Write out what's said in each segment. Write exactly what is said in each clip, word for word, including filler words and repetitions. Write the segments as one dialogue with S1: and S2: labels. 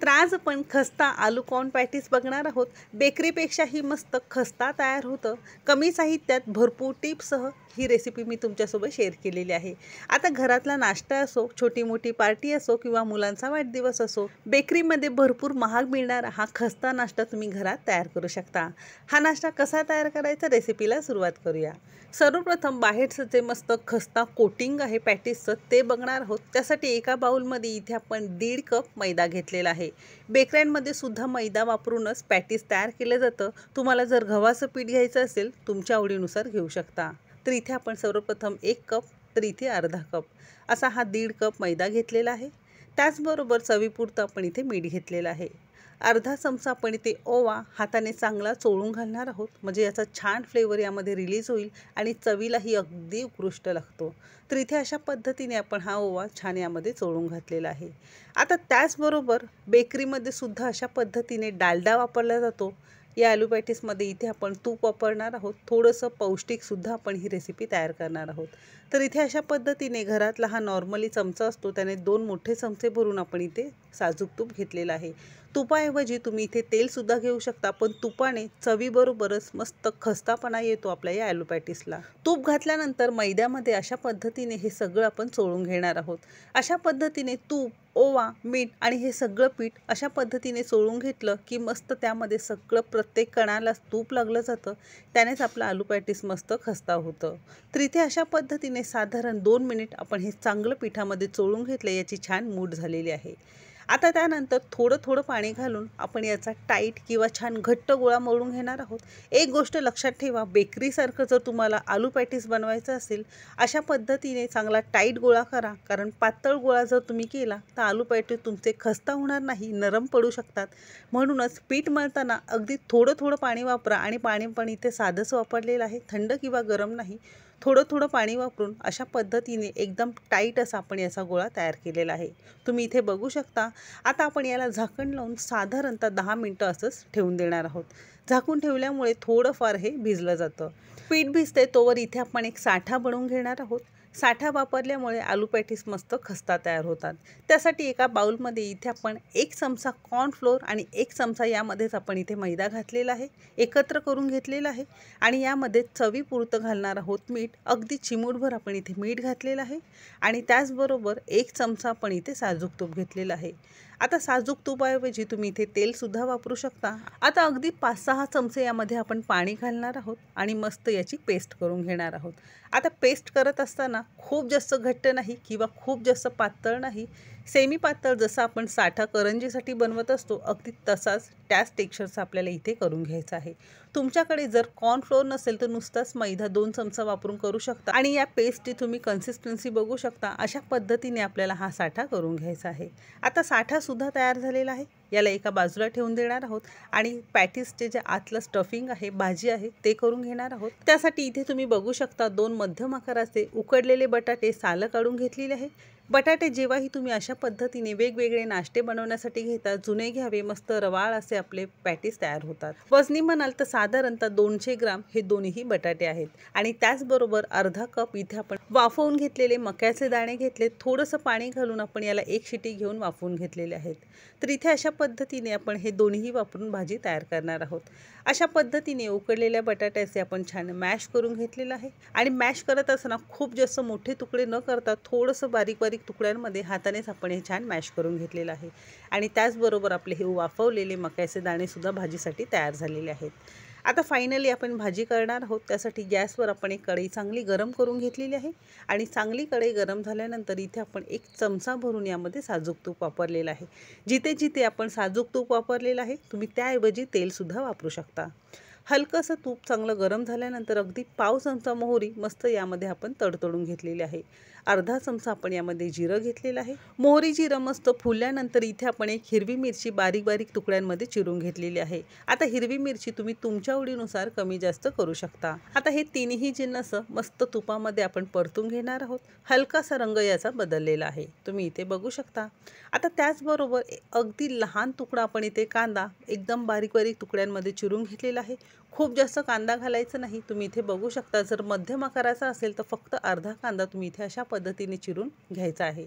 S1: तर आज आपण खस्ता आलू कॉर्न पॅटीस बघणार आहोत। बेकरीपेक्षाही मस्त खस्ता तयार होतं। कमी साहित्यात भरपूर टिप्ससह ही रेसिपी मी तुमच्यासोबत शेअर केलेली आहे। आता घरातला नाश्ता असो, छोटी मोठी पार्टी असो किंवा मुलांचा वाढदिवस असो, बेकरीमध्ये भरपूर महाग मिळणारा हा खस्ता नाश्ता तुम्ही घरात तयार करू शकता। हा नाश्ता कसा तयार करायचा रेसिपीला सुरुवात करूया। सर्वप्रथम बाहेरचं जे मस्त खस्ता कोटिंग आहे पॅटीसचं ते बघणार आहोत। त्यासाठी एका बाउलमध्ये इथे आपण दीड कप मैदा घेतलेला आहे। बेकऱ्यांमध्ये सुद्धा मैदा वापरूनच पॅटीस तयार केलं जातं। तुम्हाला जर गव्हाचं पीठ घ्यायचं असेल तुमच्या आवडीनुसार घेऊ शकता। तर इथे आपण सर्वप्रथम एक कप, तर इथे अर्धा कप असा हा दीड कप मैदा घेतलेला आहे। त्याचबरोबर चवीपुरतं आपण इथे मीठ घेतलेलं आहे। अर्धा चमचा आपण इथे ओवा हाताने चांगला चोळून घालणार आहोत, म्हणजे याचा छान फ्लेवर यामध्ये रिलीज होईल आणि चवीलाही अगदी उत्कृष्ट लागतो। तर इथे अशा पद्धतीने आपण हा ओवा छान यामध्ये चोळून घातलेला आहे। आता त्याचबरोबर बेकरीमध्ये सुद्धा अशा पद्धतीने डालडा वापरला जातो। या आलू पॅटीसमध्ये इथे आपण तूप वापरणार आहोत। थोडंसं पौष्टिक सुद्धा आपण ही रेसिपी तयार करणार आहोत। तर इथे अशा पद्धतीने घरातला हा नॉर्मली चमचा असतो त्याने दोन मोठे चमचे भरून आपण इथे साजूक तूप घेतलेलं आहे। तुपाऐवजी तुम्ही इथे तेल सुद्धा घेऊ शकता, पण तुपाने चवीबरोबरच मस्त खस्तापणा येतो आपल्या या आलू पॅटीसला। तूप घातल्यानंतर मैद्यामध्ये अशा पद्धतीने हे सगळं आपण चोळून घेणार आहोत। अशा पद्धतीने तूप, ओवा, मीठ आणि हे सगळं पीठ अशा पद्धतीने चोळून घेतलं की मस्त त्यामध्ये सगळं प्रत्येक कणाला तूप लागलं जातं। त्यानेच आपलं आलू पॅटीस मस्त खस्ता होतं। तर इथे अशा पद्धतीने साधारण दोन मिनिट आपण हे चांगलं पिठामध्ये चोळून घेतलं, याची छान मूड झालेली आहे। आता त्यानंतर थोडं थोडं पाणी घालून आपण याचा टाईट किंवा छान घट्ट गोळा मळून घेणार आहोत। एक गोष्ट लक्षात ठेवा, बेकरीसारखं जर तुम्हाला आलू पॅटीस बनवायचं असेल अशा पद्धतीने चांगला टाईट गोळा करा, कारण पातळ गोळा जर तुम्ही केला तर आलू पॅटीस तुमचे खस्ता होणार नाही, नरम पडू शकतात। म्हणूनच पीठ मळताना अगदी थोडं थोडं पाणी वापरा आणि पाणी पण इथे साधंच वापरलेलं आहे, थंड किंवा गरम नाही। थोडं थोडं पाणी वापरून अशा पद्धतीने एकदम टाईट असा आपण याचा गोळा तयार केलेला आहे, तुम्ही इथे बघू शकता। आता आपण याला झाकण लावून साधारणतः दहा मिनिटं असंच ठेवून देणार आहोत। झाकून ठेवल्यामुळे थोडंफार हे भिजलं जातं। पीठ भिजते तोवर इथे आपण एक साठा बनवून घेणार आहोत। साठा वापरल्यामुळे आलू पॅटीस मस्त खस्ता तयार होतात। त्यासाठी एका बाउलमध्ये इथे आपण एक चमचा कॉर्नफ्लोअर आणि एक चमचा यामध्येच आपण इथे मैदा घातलेला आहे, एकत्र करून घेतलेला आहे। आणि यामध्ये चवीपुरतं घालणार आहोत मीठ, अगदी चिमूटभर आपण इथे मीठ घातलेलं आहे। आणि त्याचबरोबर एक चमचा आपण इथे साजूक तूप घेतलेलं आहे। आता साजूक तुपाऐवजी तुम्ही इथे तेलसुद्धा वापरू शकता। आता अगदी पाच सहा चमचे यामध्ये आपण पाणी घालणार आहोत आणि मस्त याची पेस्ट करून घेणार आहोत। आता पेस्ट करत असताना खूप जास्त घट्ट नाही किंवा खूप जास्त पातळ नाही, सेमी पातळ जसं आपण साठा करंजीसाठी बनवत असतो अगदी तसाच त्याच टेक्स्चरचा आपल्याला इथे करून घ्यायचा आहे। तुमच्याकडे जर कॉर्नफ्लोअर नसेल तर नुसताच मैदा दोन चमचा वापरून करू शकता। आणि या पेस्टची तुम्ही कन्सिस्टन्सी बघू शकता, अशा पद्धतीने आपल्याला हा साठा करून घ्यायचा आहे। आता साठा सुद्धा तयार झालेला आहे, याला एका बाजूला ठेवून देणार आहोत आणि पॅटीसचे जे आतलं स्टफिंग आहे, भाजी आहे ते करून घेणार आहोत। त्यासाठी इथे तुम्ही बघू शकता दोन मध्यम आकाराचे उकडलेले बटाटे सालं काढून घेतलेले आहे। बटाटे जेव्हाही तुम्ही अशा पद्धतीने वेगवेगळे नाश्ते बनवण्यासाठी घेता, जुने घ्यावे, मस्त रवाळ असे आपले पॅटीस तयार होतात। वजनी म्हणाल तर साधारणतः दोनशे ग्राम हे दोन्ही बटाटे आहेत। आणि त्याचबरोबर अर्धा कप इथे आपण वाफवून घेतलेले मक्याचे दाणे घेतले, थोडंसं पाणी घालून आपण याला एक शिटी घेऊन वाफवून घेतलेले आहेत। तर इथे अशा पद्धतीने आपण हे दोन्ही वापरून भाजी तयार करणार आहोत। अशा पद्धतीने उकडलेल्या बटाट्याचे आपण छान मॅश करून घेतलेलं आहे। आणि मॅश करत असताना खूप जास्त मोठे तुकडे न करता थोडंसं बारीक बारीक तुकड्यांमध्ये हातानेच आपण हे छान मॅश करून घेतलेलं आहे। आणि त्याचबरोबर आपले हे वाफवलेले मक्याचे दाणे सुद्धा भाजीसाठी तयार झालेले आहेत। आता फायनली आपण भाजी करणार आहोत। त्यासाठी गॅसवर आपण एक कढई चांगली गरम करून घेतलेली आहे। आणि चांगली कढई गरम झाल्यानंतर इथे आपण एक चमचा भरून यामध्ये साजूक तूप वापरलेलं आहे। जिथे जिथे आपण साजूक तूप वापरलेलं आहे तुम्ही त्याऐवजी तेलसुद्धा वापरू शकता। हलकंसं तूप चांगलं गरम झाल्यानंतर अगदी पाव चमचा मोहरी मस्त यामध्ये आपण तडतडून घेतलेली आहे। अर्धा चमचा आपण यामध्ये जिरं घेतलेलं आहे। मोहरी जिरं मस्त फुलल्यानंतर इथे आपण एक हिरवी मिरची बारीक बारीक तुकड्यांमध्ये चिरून घेतलेली आहे। आता हिरवी मिरची तुम्ही तुमच्या आवडीनुसार कमी जास्त करू शकता। आता हे तिन्ही जिन्नस मस्त तुपामध्ये आपण परतून घेणार आहोत। हलकासा रंग याचा बदललेला आहे, तुम्ही इथे बघू शकता। आता त्याचबरोबर अगदी लहान तुकडा आपण इथे कांदा एकदम बारीक बारीक तुकड्यांमध्ये चिरून घेतलेला आहे। खूप जास्त कांदा घालायचा नाही, तुम्ही इथे बघू शकता। जर मध्यम आकाराचा असेल तर फक्त अर्धा कांदा तुम्ही इथे अशा पद्धतीने चिरून घ्यायचा आहे।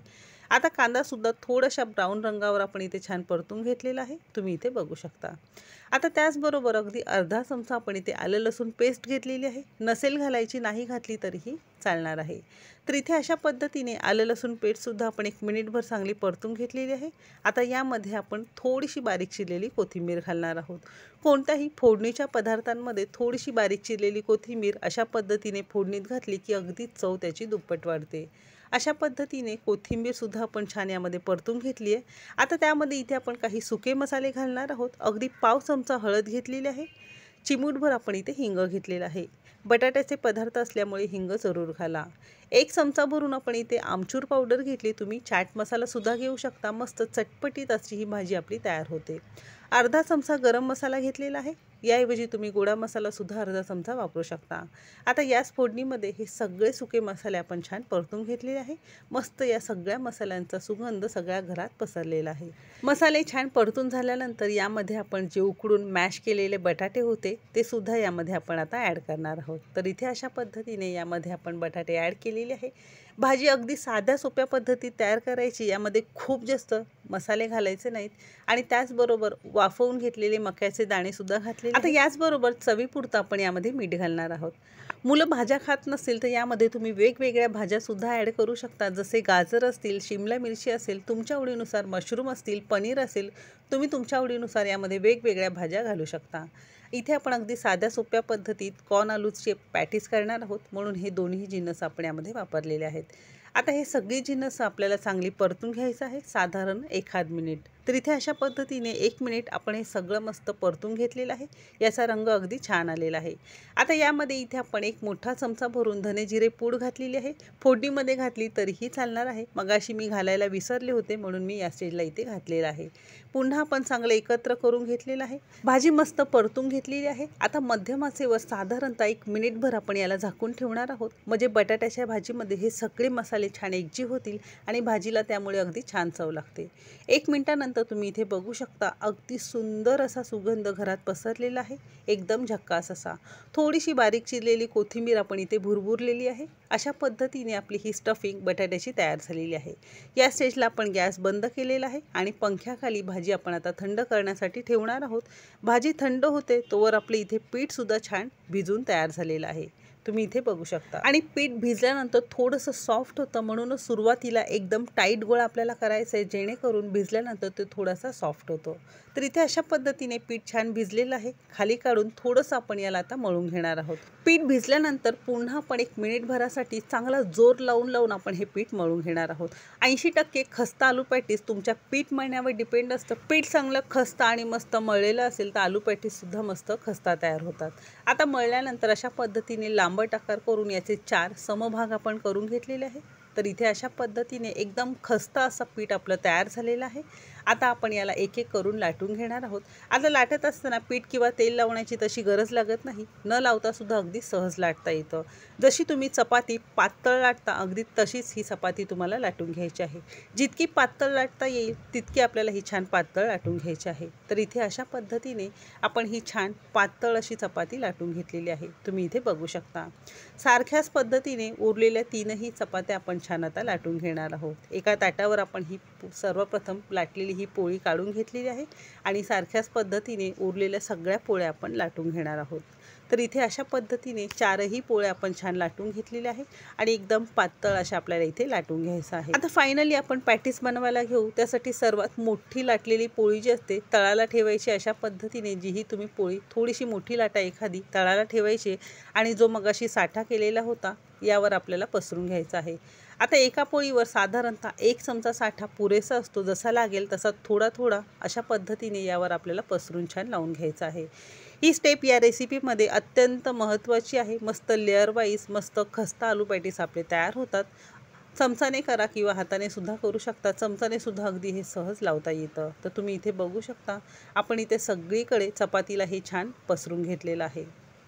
S1: आता कांदासुद्धा थोड्याशा ब्राऊन रंगावर आपण इथे छान परतून घेतलेला आहे, तुम्ही इथे बघू शकता। आता त्याचबरोबर अगदी अर्धा चमचा आपण इथे आलं लसूण पेस्ट घेतलेली आहे, नसेल घालायची नाही घातली तरीही चालणार आहे। तर इथे अशा पद्धतीने आलं लसूण पेस्टसुद्धा आपण एक मिनिटभर चांगली परतून घेतलेली आहे। आता यामध्ये आपण थोडीशी बारीक चिरलेली कोथिंबीर घालणार आहोत। कोणत्याही फोडणीच्या पदार्थांमध्ये थोडीशी बारीक चिरलेली कोथिंबीर अशा पद्धतीने फोडणीत घातली की अगदी चव त्याची दुप्पट वाढते। अशा पद्धतीने कोथिंबीरसुद्धा आपण छान यामध्ये परतून घेतली आहे। आता त्यामध्ये इथे आपण काही सुके मसाले घालणार आहोत। अगदी पाव चमचा हळद घेतलेली आहे, चिमूटभर आपण इथे हिंग घेतलेला आहे। बटाट्याचे पदार्थ असल्यामुळे हिंग जरूर घाला। एक चमचा भरून आपण इथे आमचूर पावडर घेतली, तुम्ही चाट मसालासुद्धा घेऊ शकता। मस्त चटपटीत अशी ही भाजी आपली तयार होते। अर्धा चमचा गरम मसाला घेतलेला आहे, याऐवजी तुम्ही गोडा मसालासुद्धा अर्धा चमचा वापरू शकता। आता याच फोडणीमध्ये हे सगळे सुके मसाले आपण छान परतून घेतलेले आहे। मस्त या सगळ्या मसाल्यांचा सुगंध सगळ्या घरात पसरलेला आहे। मसाले छान परतून झाल्यानंतर यामध्ये आपण जे उकडून मॅश केलेले बटाटे होते ते सुद्धा यामध्ये आपण आता ॲड करणार आहोत। तर इथे अशा पद्धतीने यामध्ये आपण बटाटे ॲड केलेले आहे। भाजी अगदी साध्या सोप्या पद्धतीत तयार करायची, यामध्ये खूप जास्त मसाले घालायचे नाहीत आणि त्याचबरोबर वाफवून घेतलेले मक्याचे दाणेसुद्धा घातले। आता याचबरोबर चवीपुरतं आपण यामध्ये मीठ घालणार आहोत। मुलं भाज्या खात नसतील तर यामध्ये तुम्ही वेगवेगळ्या भाज्यासुद्धा ॲड करू शकता, जसे गाजर असतील, शिमला मिरची असेल, तुमच्या आवडीनुसार मशरूम असतील, पनीर असेल, तुम्ही तुमच्या आवडीनुसार यामध्ये वेगवेगळ्या भाज्या घालू शकता। इथे आपण अगदी साध्या सोप्या पद्धतीत कॉर्न आलूचे पॅटीस करणार आहोत, म्हणून हे दोन्ही जिन्नस आपण यामध्ये वापरलेले आहेत। आता हे सगळी जिन्नस आपल्याला चांगली परतून घ्यायचं आहे, साधारण एखाद मिनिट। तर इथे अशा पद्धतीने एक मिनिट आपण हे सगळं मस्त परतून घेतलेलं आहे, याचा रंग अगदी छान आलेला आहे। आता यामध्ये इथे आपण एक मोठा चमचा भरून धने जिरे पूड घातलेली आहे, फोडणीमध्ये घातली तरीही चालणार आहे। मगाशी मी घालायला विसरले होते म्हणून मी या स्टेजला इथे घातलेला आहे। पुन्हा आपण चांगलं एकत्र करून घेतलेलं आहे, भाजी मस्त परतून घेतलेली आहे। आता मध्यम आचेवर साधारणतः एक मिनिटभर आपण याला झाकून ठेवणार आहोत, म्हणजे बटाट्याच्या भाजीमध्ये हे सगळे मसाले छान एकजीव होतील आणि भाजीला त्यामुळे अगदी छान चव लागते। एक मिनिटानंतर तुम्ही इथे बघू शकता अगदी सुंदर असा सुगंध घरात पसरलेला आहे, एकदम झक्कास असा। थोडीशी बारीक चिरलेली कोथिंबीर आपण इथे भुरभुरलेली आहे। अशा पद्धतीने आपली ही स्टफिंग बटाट्याची तयार झालेली आहे। या स्टेजला आपण गॅस बंद केलेला आहे आणि पंख्याखाली भाजी आपण आता थंड करण्यासाठी ठेवणार आहोत। भाजी थंड होते तोवर आपले इथे पीठसुद्धा छान भिजून तयार झालेलं आहे, तुम्ही इथे बघू शकता। आणि पीठ भिजल्यानंतर थोडंसं सॉफ्ट होतं, म्हणूनच सुरुवातीला एकदम टाईट गोळा आपल्याला करायचा आहे, जेणेकरून भिजल्यानंतर ते थोडासा सॉफ्ट होतो। तर इथे अशा पद्धतीने पीठ छान भिजलेलं आहे, खाली काढून थोडंसं आपण याला आता मळून घेणार आहोत। पीठ भिजल्यानंतर पुन्हा आपण एक मिनिटभरासाठी चांगला जोर लावून लावून आपण हे पीठ मळून घेणार आहोत। ऐंशी टक्के खस्ता आलू पॅटीस तुमच्या पीठ मळण्यावर डिपेंड असतं। पीठ चांगलं खस्ता आणि मस्त मळलेलं असेल तर आलू पॅटीससुद्धा मस्त खस्ता तयार होतात। आता मळल्यानंतर अशा पद्धतीने लांबट आकार करून याचे चार समभाग आपण करून घेतलेले आहे। तर इथे अशा पद्धतीने एकदम खस्ता असा पीठ आपलं तयार झालेलं आहे। आता आपण याला एक एक करून लाटून घेणार आहोत। आता लाटत असताना पीठ किंवा तेल लावण्याची तशी गरज लागत नाही, न लावता सुद्धा अगदी सहज लाटता येतं। जशी तुम्ही चपाती पातळ लाटता अगदी तशीच ही चपाती तुम्हाला लाटून घ्यायची आहे। जितकी पातळ लाटता येईल तितकी आपल्याला ही छान पातळ लाटून घ्यायची आहे। तर इथे अशा पद्धतीने आपण ही छान पातळ अशी चपाती लाटून घेतलेली आहे, तुम्ही इथे बघू शकता। सारख्याच पद्धतीने उरलेल्या तीनही चपात्या आपण छान आता लाटून घेणार आहोत। एका ताटावर आपण ही सर्वप्रथम लाटलेली ही पोळी काढून घेतलेली आहे आणि सारख्याच पद्धतीने उरलेल्या सगळ्या पोळ्या आपण लाटून घेणार आहोत। तर इथे अशा पद्धतीने चारही पोळ्या आपण छान लाटून घेतलेल्या आहे आणि एकदम पातळ अशा आपल्याला इथे लाटून घ्यायचं आहे। आता फायनली आपण पॅटीस बनवायला घेऊ, त्यासाठी सर्वात मोठी लाटलेली पोळी जी असते तळाला ठेवायची। अशा पद्धतीने जी ही तुम्ही पोळी थोडीशी मोठी लाटा एखादी तळाला ठेवायची आणि जो मगाशी साठा केलेला होता यावर आपल्याला पसरून घ्यायचा आहे। आता एका पोळीवर साधारणतः एक चमचा साठा पुरेसा असतो, जसा लागेल तसा थोडा थोडा अशा पद्धतीने यावर आपल्याला पसरून छान लावून घ्यायचं आहे। ही स्टेप या रेसिपीमध्ये अत्यंत महत्त्वाची आहे। मस्त लेअर वाईज मस्त खस्ता आलू पॅटीस आपले तयार होतात। चमचाने करा किंवा हाताने सुद्धा करू शकता, चमचाने सुद्धा अगदी हे सहज लावता येतं। तर तुम्ही इथे बघू शकता आपण इथे सगळीकडे चपातीला हे छान पसरून घेतलेलं आहे।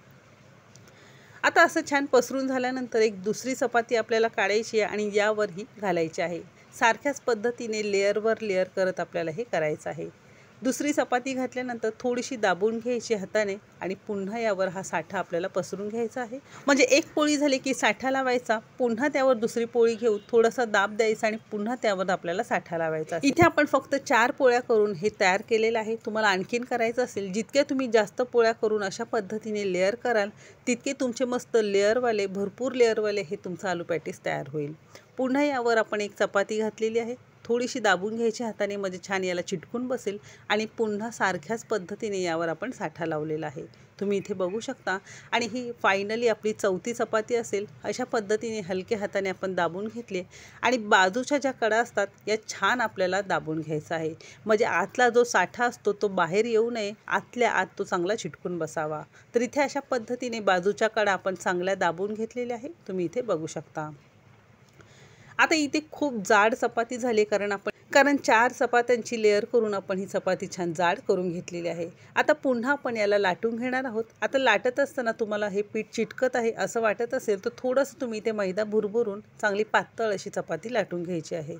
S1: आता असं छान पसरून झाल्यानंतर एक दुसरी चपाती आपल्याला काढायची आहे आणि यावरही घालायची आहे। सारख्याच पद्धतीने लेअरवर लेअर करत आपल्याला हे करायचं आहे। दुसरी चपाती घातल्यानंतर थोडीशी दाबून घ्यायची हाताने आणि पुन्हा यावर हा साठा आपल्याला पसरून घ्यायचा आहे। म्हणजे एक पोळी झाली की साठा लावायचा, पुन्हा त्यावर दुसरी पोळी घेऊन थोडासा दाब द्यायचा आणि पुन्हा त्यावर आपल्याला साठा लावायचा। इथे आपण फक्त चार पोळ्या करून हे तयार केलेलं आहे। तुम्हाला आणखीन करायचं असेल, जितक्या तुम्ही जास्त पोळ्या करून अशा पद्धतीने लेअर कराल तितके तुमचे मस्त लेअरवाले भरपूर लेअरवाले हे तुमचं आलू पॅटीस तयार होईल। पुन्हा यावर आपण एक चपाती घातलेली आहे, थोडीशी दाबून घ्यायची हाताने म्हणजे छान याला चिटकून बसेल आणि पुन्हा सारख्याच पद्धतीने यावर आपण साठा लावलेला आहे, तुम्ही इथे बघू शकता। आणि ही फायनली आपली चौथी चपाती असेल। अशा पद्धतीने हलक्या हाताने आपण दाबून घेतले आणि बाजूच्या ज्या कडा असतात या छान आपल्याला दाबून घ्यायचा आहे, म्हणजे आतला जो साठा असतो तो बाहेर येऊ नये, आतल्या आत तो चांगला चिटकून बसावा। तर इथे अशा पद्धतीने बाजूच्या कडा आपण चांगल्या दाबून घेतलेल्या आहे, तुम्ही इथे बघू शकता। आता इथे खूप जाड चपाती झाली कारण आपण कारण चार चपात्यांची लेअर करून आपण ही चपाती छान जाड करून घेतलेली आहे। आता पुन्हा आपण याला लाटून घेणार आहोत। आता लाटत असताना तुम्हाला हे पीठ चिटकत आहे असं वाटत असेल तर थोडंसं तुम्ही इथे मैदा भुरभुरून चांगली पातळ अशी चपाती लाटून घ्यायची आहे।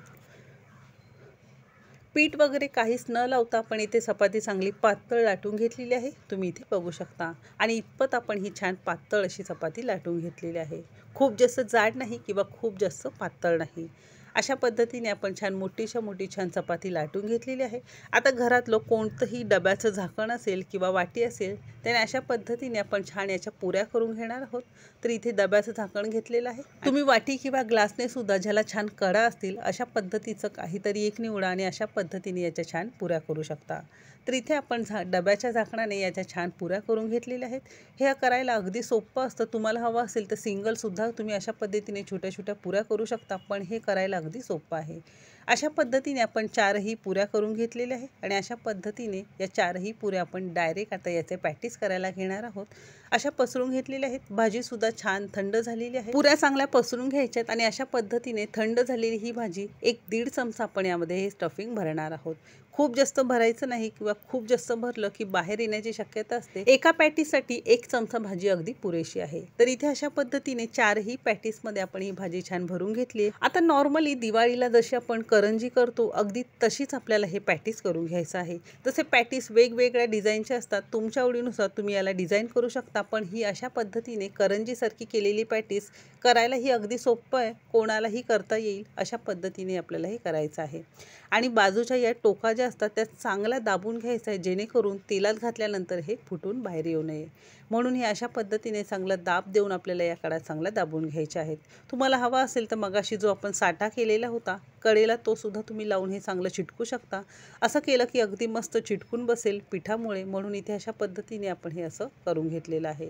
S1: पीठ वगैरे काहीच न लावता आपण इथे चपाती चांगली पातळ लाटून घेतलेली आहे, तुम्ही इथे बघू शकता। आणि इतपत आपण ही छान पातळ अशी चपाती लाटून घेतलेली आहे, खूप जास्त जाड नाही किंवा खूप जास्त पातळ नाही। अशा पद्धतीने आपण छान मोठीच्या मोठी छान चपाती लाटून घेतलेली आहे। आता घरातलं कोणतंही डब्याचं झाकण असेल किंवा वाटी असेल त्याने अशा पद्धतीने आपण छान याच्या पुऱ्या करून घेणार आहोत। तर इथे डब्याचं झाकण घेतलेलं आहे, तुम्ही वाटी किंवा ग्लासने सुद्धा ज्याला छान कडा असतील अशा पद्धतीचं काहीतरी एक निवडा आणि अशा पद्धतीने याच्या छान पुऱ्या करू शकता। तर इथे आपण झा डब्याच्या झाकणाने याच्या छान पुऱ्या करून घेतलेल्या आहेत। हे करायला अगदी सोपं असतं, तुम्हाला हवं असेल तर सिंगलसुद्धा तुम्ही अशा पद्धतीने छोट्या छोट्या पुऱ्या करू शकता, पण हे करायला अगदी सोपं आहे। अशा पद्धतीने आपण चारही पुऱ्या करून घेतलेल्या आहे आणि अशा पद्धतीने या चारही पुऱ्या आपण डायरेक्ट आता याचे पॅटीस करायला घेणार आहोत। अशा पसरून घेतलेल्या आहेत, भाजीसुद्धा छान थंड झालेली आहे। पुऱ्या चांगल्या पसरून घ्यायच्यात आणि अशा पद्धतीने थंड झालेली ही भाजी एक दीड चमचा आपण यामध्ये हे स्टफिंग भरणार आहोत। खूप जास्त भरायचं नाही किंवा खूप जास्त भरलं की बाहेर येण्याची शक्यता असते। एका पॅटीससाठी एक चमचा भाजी अगदी पुरेशी आहे। तर इथे अशा पद्धतीने चारही पॅटीसमध्ये आपण ही भाजी छान भरून घेतली। आता नॉर्मली दिवाळीला जशी आपण करंजी करतो अगदी तशीच आपल्याला हे पॅटीस करून घ्यायचं आहे। तसे पॅटीस वेगवेगळ्या डिझाईनचे असतात, तुमच्या आवडीनुसार तुम्ही याला डिझाईन करू शकता, पण ही अशा पद्धतीने करंजीसारखी केलेली पॅटीस करायला ही अगदी सोपं आहे, कोणालाही करता येईल अशा पद्धतीने आपल्याला हे करायचं आहे। आणि बाजूच्या या टोका ज्या असतात त्या चांगल्या दाबून घ्यायचं आहे, जेणेकरून तेलात घातल्यानंतर हे फुटून बाहेर येऊ नये, म्हणून हे अशा पद्धतीने चांगला दाब देऊन आपल्याला या कडा चांगल्या दाबून घ्यायच्या आहेत। तुम्हाला हवा असेल तर मगाशी जो आपण साठा केलेला होता कडेला तो सुद्धा तुम्ही लावून हे चांगलं चिटकू शकता। असं केलं की अगदी मस्त चिटकून बसेल पिठामुळे, म्हणून इथे अशा पद्धतीने आपण हे असं करून घेतलेलं आहे।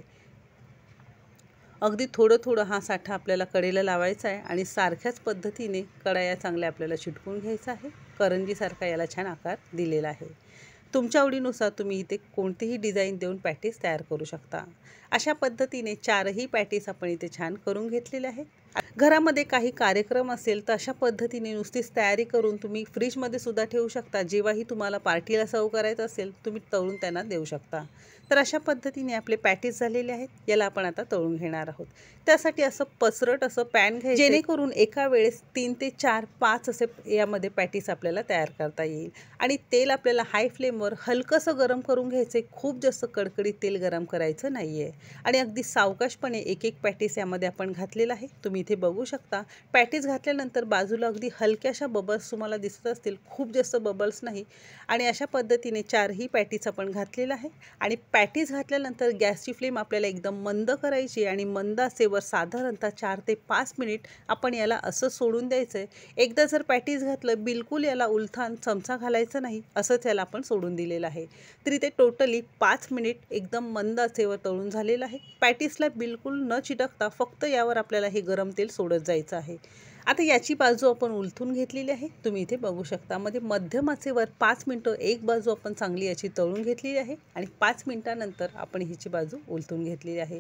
S1: अगदी थोडं थोडं हा साठा आपल्याला कडेला लावायचा आहे आणि सारख्याच पद्धतीने कडा या चांगल्या आपल्याला चिटकून घ्यायचा आहे। करंजीसारखा याला छान आकार दिलेला आहे। तुमच्या आवडीनुसार तुम्ही इथे कोणतीही डिझाईन देऊन पॅटीस तयार करू शकता। अशा पद्धतीने चारही पॅटीस आपण इथे छान करून घेतलेले आहेत। घरामध्ये काही कार्यक्रम असेल तर अशा पद्धतीने नुसतीच तयारी करून तुम्ही फ्रीजमध्ये सुद्धा ठेवू शकता, जेव्हाही तुम्हाला पार्टीला सर्व करायचं असेल तुम्ही तळून त्यांना देऊ शकता। तर अशा पद्धतीने आपले पॅटीस झालेले आहेत, याला आपण आता तळून घेणार आहोत। त्यासाठी असं पसरट असं पॅन घ्यायचं जेणेकरून एका वेळेस तीन ते चार पाच असे यामध्ये पॅटीस आपल्याला तयार करता येईल। आणि तेल आपल्याला हाय फ्लेमवर हलकंसं गरम करून घ्यायचं आहे, खूप जास्त कडकडीत तेल गरम करायचं नाही आहे। आणि अगदी सावकाशपणे एक एक पॅटीस यामध्ये आपण घातलेला आहे, तुम्ही इथे बघू शकता। पॅटीस घातल्यानंतर बाजूला अगदी हलक्याशा बबल्स तुम्हाला दिसत असतील, खूप जास्त बबल्स नाही। आणि अशा पद्धतीने चारही पॅटीस आपण घातलेला आहे आणि पॅटीस घातल्यानंतर गॅसची फ्लेम आपल्याला एकदम मंद करायची आणि मंद आचेवर साधारणतः चार ते पाच मिनिट आपण याला असं सोडून द्यायचं आहे। एकदा जर पॅटीस घातलं बिलकुल याला उलथान चमचा घालायचं नाही, असंच याला आपण सोडून दिलेलं आहे। तर इथे टोटली पाच मिनिट एकदम मंद आचेवर तळून झालेलं आहे। पॅटीसला बिलकुल न चिटकता फक्त यावर आपल्याला हे गरम तेल सोडत जायचं आहे। आता याची बाजू आपण उलथून घेतलेली आहे, तुम्ही इथे बघू शकता। मध्ये मध्यम आचेवर पाच मिनिटं एक बाजू आपण चांगली याची तळून घेतलेली आहे आणि पाच मिनिटानंतर आपण हिची बाजू उलथून घेतलेली आहे।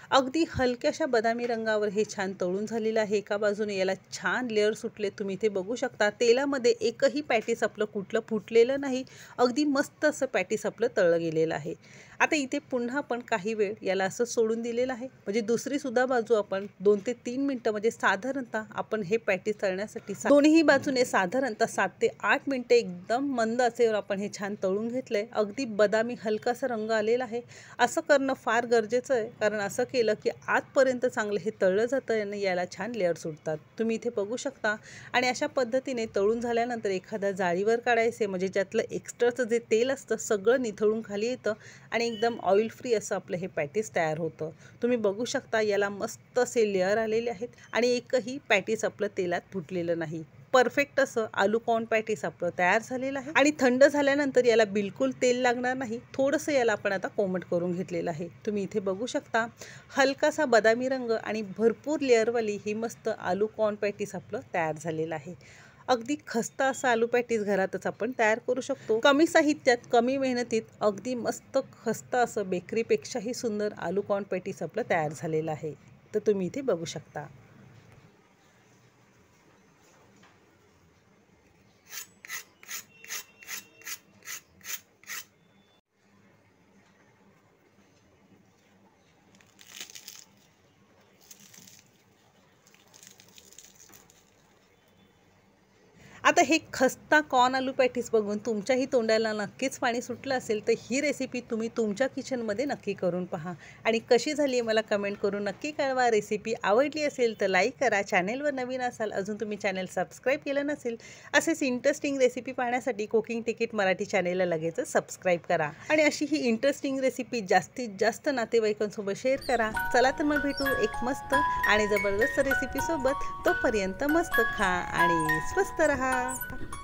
S1: अगदी हलक्याशा बदामी रंगावर हे छान तळून झालेलं आहे। एका बाजूने याला छान लेअर सुटले, तुम्ही इथे बघू शकता। तेलामध्ये एकही पॅटीस आपलं कुठलं फुटलेलं नाही, अगदी मस्त असं पॅटीस आपलं तळलं गेलेलं आहे। आता इथे पुन्हा आपण काही वेळ याला असं सोडून दिलेलं आहे, म्हणजे दुसरी सुद्धा बाजू आपण दोन ते तीन मिनटं म्हणजे साधारणतः आपण हे पॅटीस तळण्यासाठी दोन्ही बाजूने साधारणतः सात ते आठ मिनिटे एकदम मंद आचेवर आपण हे छान तळून घेतलंय। अगदी बदामी हलकासा रंग आलेला आहे। असं करणं फार गरजेचं आहे, कारण असं केलं की आतपर्यंत चांगलं हे तळलं जातं आणि याला छान लेअर सुटतात, तुम्ही इथे बघू शकता। आणि अशा पद्धतीने तळून झाल्यानंतर एखाद्या जाळीवर काढायचे, म्हणजे ज्यातलं एक्स्ट्राचं जे तेल असतं सगळं निथळून खाली येतं आणि एकदम ऑइल फ्री असं आपलं हे पॅटीस तयार होतं। तुम्ही बघू शकता याला मस्त असे लेअर आलेले आहेत आणि एकही पॅटीस आपलं तेलात फुटलेलं नाही। परफेक्ट असं आलू कॉर्न पॅटीस आपलं तयार झालेलं आहे आणि थंड झाल्यानंतर याला बिलकुल तेल लागणार नाही। थोडंसं याला आपण आता कोमट करून घेतलेलं आहे, तुम्ही इथे बघू शकता। हलकासा बदामी रंग आणि भरपूर लेअरवाली ही मस्त आलू कॉर्न पॅटीस आपलं तयार झालेलं आहे। अगदी खस्ता असं आलू पॅटीस घरातच आपण तयार करू शकतो। कमी साहित्यात कमी मेहनतीत अगदी मस्त खस्ता असं बेकरीपेक्षाही सुंदर आलू कॉर्न पॅटीस आपलं तयार झालेलं आहे, तर तुम्ही इथे बघू शकता। आता हे खस्ता कॉर्न आलू पॅटीस बघून तुमच्याही तोंडाला नक्कीच पाणी सुटलं असेल, तर ही रेसिपी तुम्ही तुमच्या किचनमध्ये नक्की करून पहा आणि कशी झाली आहे मला कमेंट करून नक्की कळवा। रेसिपी आवडली असेल तर लाईक करा, चॅनेलवर नवीन असाल अजून तुम्ही चॅनेल सबस्क्राईब केलं नसेल असेच इंटरेस्टिंग रेसिपी पाहण्यासाठी कुकिंग तिकीट मराठी चॅनेलला लगेचच सबस्क्राईब करा आणि अशी ही इंटरेस्टिंग रेसिपी जास्तीत जास्त नातेवाईकांसोबत शेअर करा। चला तर मग भेटू एक मस्त आणि जबरदस्त रेसिपीसोबत, तोपर्यंत मस्त खा आणि स्वस्त रहा।